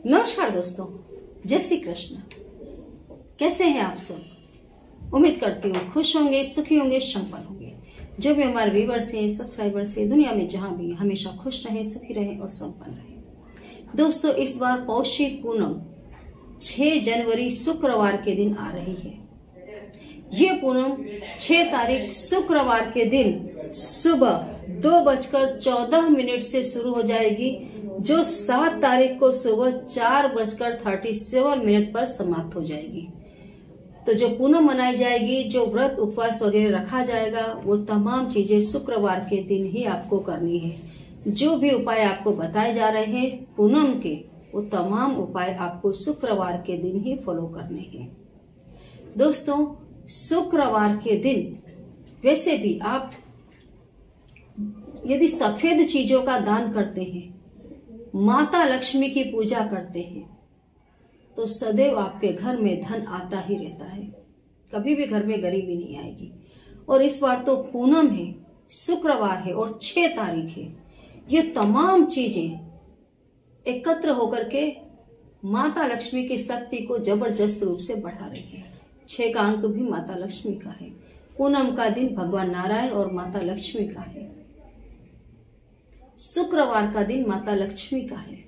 नमस्कार दोस्तों, जय श्री कृष्ण। कैसे हैं आप सब? उम्मीद करती हूँ खुश होंगे, सुखी होंगे, संपन्न होंगे। जो भी हमारे व्यूअर्स हैं, सब्सक्राइबर्स हैं, दुनिया में जहां भी हमेशा खुश रहें, सुखी रहें और संपन्न रहें। दोस्तों, इस बार पौषी पूनम 6 जनवरी शुक्रवार के दिन आ रही है। ये पूनम 6 तारीख शुक्रवार के दिन सुबह 2:14 से शुरू हो जाएगी, जो 7 तारीख को सुबह 4:37 पर समाप्त हो जाएगी। तो जो पूनम मनाई जाएगी, जो व्रत उपवास वगैरह रखा जाएगा, वो तमाम चीजें शुक्रवार के दिन ही आपको करनी है। जो भी उपाय आपको बताए जा रहे हैं पूनम के, वो तमाम उपाय आपको शुक्रवार के दिन ही फॉलो करने हैं। दोस्तों, शुक्रवार के दिन वैसे भी आप यदि सफेद चीजों का दान करते हैं, माता लक्ष्मी की पूजा करते हैं, तो सदैव आपके घर में धन आता ही रहता है। कभी भी घर में गरीबी नहीं आएगी। और इस बार तो पूनम है, शुक्रवार है और 6 तारीख है। ये तमाम चीजें एकत्र होकर के माता लक्ष्मी की शक्ति को जबरदस्त रूप से बढ़ा रही है। 6 का अंक भी माता लक्ष्मी का है। पूनम का दिन भगवान नारायण और माता लक्ष्मी का है। शुक्रवार का दिन माता लक्ष्मी का है।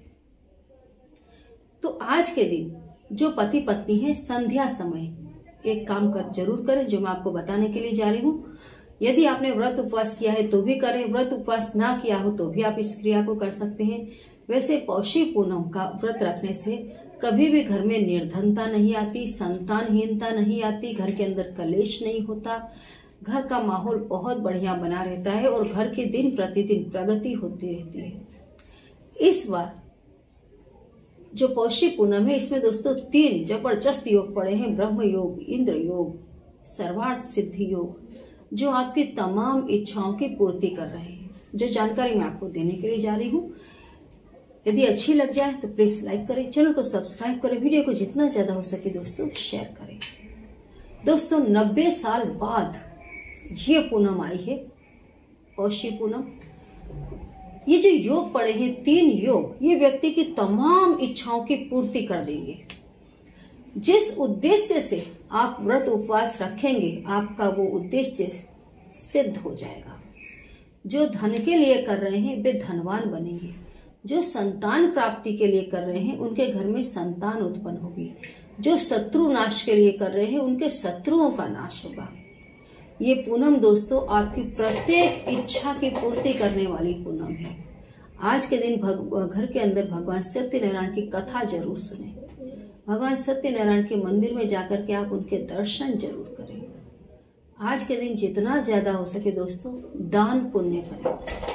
तो आज के दिन जो पति पत्नी है, संध्या समय एक काम जरूर करें, जो मैं आपको बताने के लिए जा रही हूँ। यदि आपने व्रत उपवास किया है तो भी करें, व्रत उपवास ना किया हो तो भी आप इस क्रिया को कर सकते हैं। वैसे पौषी पूनम का व्रत रखने से कभी भी घर में निर्धनता नहीं आती, संतानहीनता नहीं आती, घर के अंदर कलेश नहीं होता, घर का माहौल बहुत बढ़िया बना रहता है और घर की दिन प्रतिदिन प्रगति होती रहती है। इस बार जो पौषी पूनम है, इसमें दोस्तों 3 जबरदस्त योग पड़े हैं। ब्रह्म योग, इंद्र योग, सर्वार्थ सिद्धि योग, जो आपकी तमाम इच्छाओं की पूर्ति कर रहे हैं। जो जानकारी मैं आपको देने के लिए जा रही हूँ, यदि अच्छी लग जाए तो प्लीज लाइक करें, चैनल को सब्सक्राइब करें, वीडियो को जितना ज्यादा हो सके दोस्तों शेयर करें। दोस्तों, 90 साल बाद ये पूनम आई है, पौषी पूनम। ये जो योग पड़े हैं, 3 योग, ये व्यक्ति की तमाम इच्छाओं की पूर्ति कर देंगे। जिस उद्देश्य से आप व्रत उपवास रखेंगे, आपका वो उद्देश्य सिद्ध हो जाएगा। जो धन के लिए कर रहे हैं वे धनवान बनेंगे। जो संतान प्राप्ति के लिए कर रहे हैं, उनके घर में संतान उत्पन्न होगी। जो शत्रु नाश के लिए कर रहे हैं, उनके शत्रुओं का नाश होगा। ये पूनम दोस्तों आपकी प्रत्येक इच्छा की पूर्ति करने वाली पूनम है। आज के दिन घर के अंदर भगवान सत्यनारायण की कथा जरूर सुने। भगवान सत्यनारायण के मंदिर में जाकर के आप उनके दर्शन जरूर करें। आज के दिन जितना ज्यादा हो सके दोस्तों दान पुण्य करें।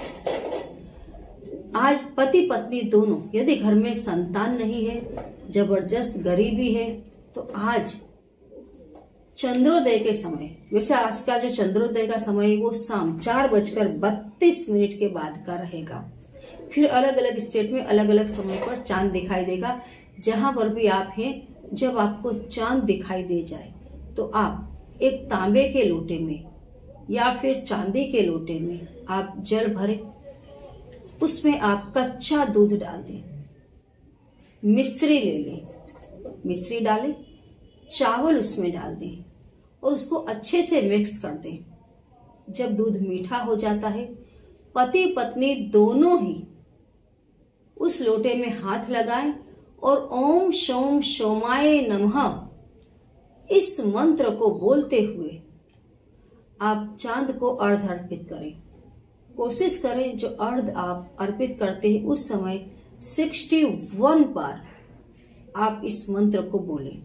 आज पति पत्नी दोनों, यदि घर में संतान नहीं है, जबरदस्त गरीबी है, तो आज चंद्रोदय के समय, वैसे आज का जो चंद्रोदय का समय है वो शाम 4:32 के बाद का रहेगा। फिर अलग अलग स्टेट में अलग अलग समय पर चांद दिखाई देगा। जहां पर भी आप हैं, जब आपको चांद दिखाई दे जाए तो आप एक तांबे के लोटे में या फिर चांदी के लोटे में आप जल भरें, उसमें आप कच्चा दूध डाल दें, मिश्री ले लें, मिश्री डालें, चावल उसमें डाल दें और उसको अच्छे से मिक्स कर दें। जब दूध मीठा हो जाता है, पति पत्नी दोनों ही उस लोटे में हाथ लगाएं और ओम शोम शोमाय नमः इस मंत्र को बोलते हुए आप चांद को अर्घ अर्पित करें। कोशिश करें जो अर्घ आप अर्पित करते हैं उस समय 61 बार आप इस मंत्र को बोलें।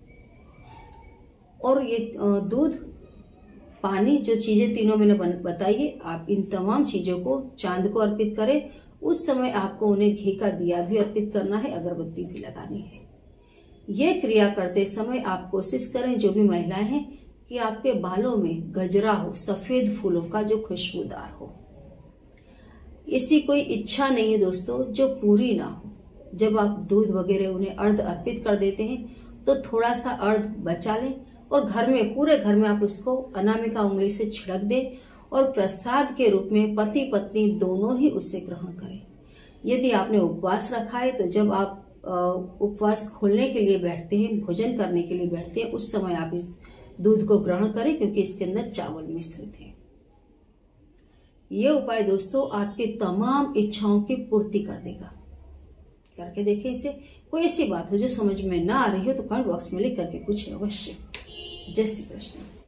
और ये दूध, पानी, जो चीजें तीनों मैंने बताई है, आप इन तमाम चीजों को चांद को अर्पित करें। उस समय आपको उन्हें घी का दिया भी अर्पित करना है, अगरबत्ती भी लगानी है। ये क्रिया करते समय आप कोशिश करें, जो भी महिलाएं हैं, कि आपके बालों में गजरा हो, सफेद फूलों का जो खुशबूदार हो। ऐसी कोई इच्छा नहीं है दोस्तों जो पूरी ना हो। जब आप दूध वगैरह उन्हें अर्घ अर्पित कर देते हैं तो थोड़ा सा अर्घ बचा लें और घर में, पूरे घर में आप उसको अनामिका उंगली से छिड़क दें और प्रसाद के रूप में पति पत्नी दोनों ही उसे ग्रहण करें। यदि आपने उपवास रखा है तो जब आप उपवास खोलने के लिए बैठते हैं, भोजन करने के लिए बैठते हैं, उस समय आप इस दूध को ग्रहण करें, क्योंकि इसके अंदर चावल मिश्रित है। ये उपाय दोस्तों आपके तमाम इच्छाओं की पूर्ति कर देगा। करके देखें इसे। कोई ऐसी बात हो जो समझ में ना आ रही हो तो कमेंट बॉक्स में लिख करके पूछें अवश्य। जय श्री कृष्ण।